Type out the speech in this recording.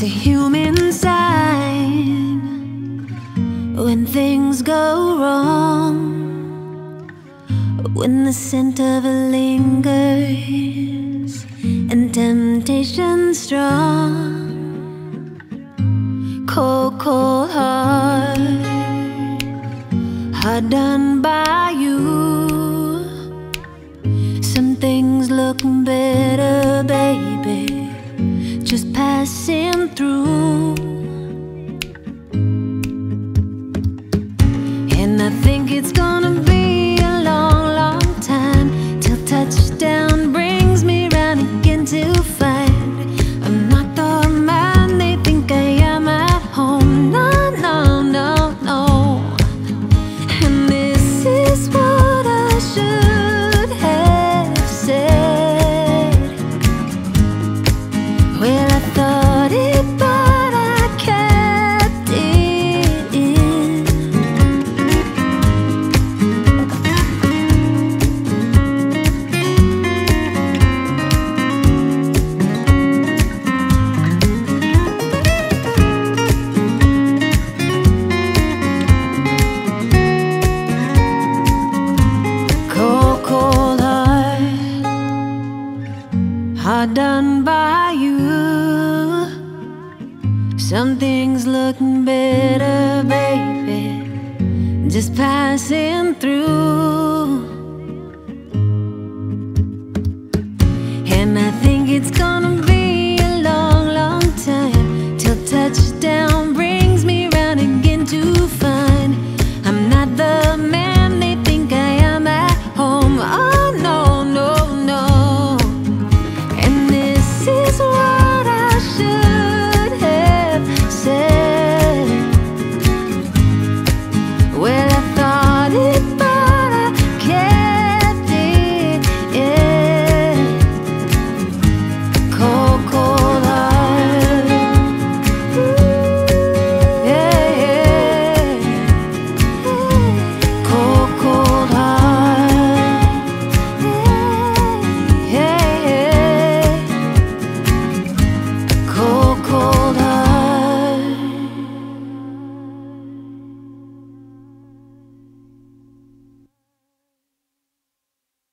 It's a human sign when things go wrong, when the scent of it lingers and temptation strong. Cold, cold heart, hard done by you. Some things look better, baby, just passing through. And I think it's gonna be a long, long time till touchdown brings me round again to find I'm not the man they think I am at home. No, no, no, no. And this is what I should have said. Well, I thought it, but I kept it in. Cold, cold heart, hard done by you. Some things looking better, baby, just passing through.